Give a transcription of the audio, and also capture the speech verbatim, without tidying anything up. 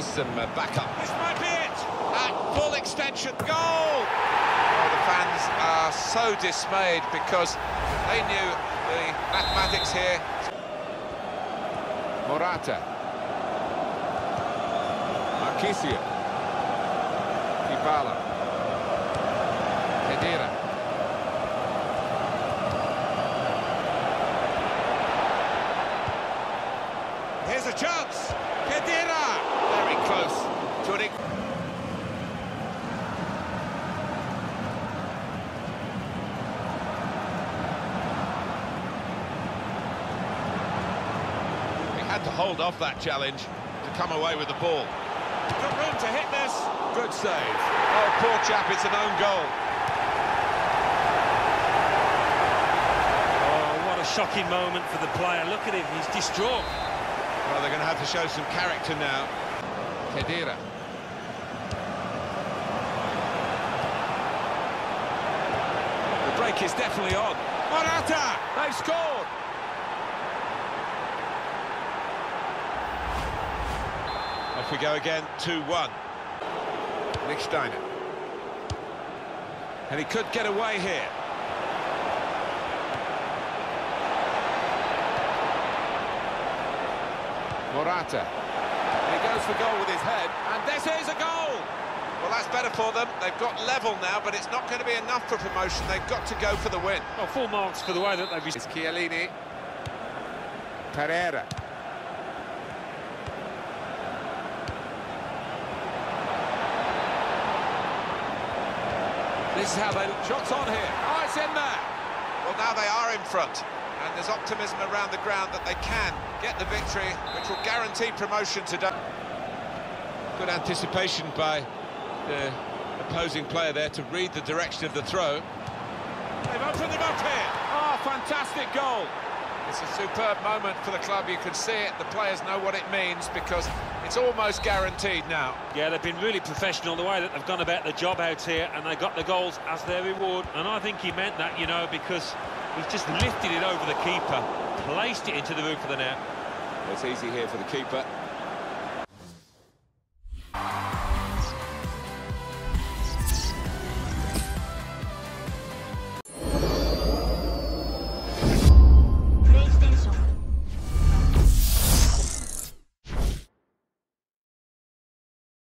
is some uh, backup. This might be it! At full extension, goal! Oh, the fans are so dismayed because they knew the mathematics here. Morata. Marchisio. Dybala. Khedira. Here's a chance! Khedira! Very close to an... He had to hold off that challenge to come away with the ball. Good room to hit this. Good save. Oh, poor chap, it's an own goal. Oh, what a shocking moment for the player. Look at him, he's distraught. Well, they're going to have to show some character now. Khedira. The break is definitely on. Morata! They've scored! Off we go again, two one. Nick Steiner. And he could get away here. Morata. And he goes for goal with his head, and this is a goal! Well, that's better for them. They've got level now, but it's not going to be enough for promotion. They've got to go for the win. Well, full marks for the way that they've... It's Chiellini. Pereira. This is how they... Shots on here. Oh, it's in there! Well, now they are in front, and there's optimism around the ground that they can get the victory, which will guarantee promotion today. Good anticipation by the opposing player there to read the direction of the throw. They've opened them up here. Oh, fantastic goal! It's a superb moment for the club. You can see it. The players know what it means because it's almost guaranteed now. Yeah, they've been really professional the way that they've gone about the job out here, and they got the goals as their reward. And I think he meant that, you know, because he's just lifted it over the keeper, placed it into the roof of the net. It's easy here for the keeper.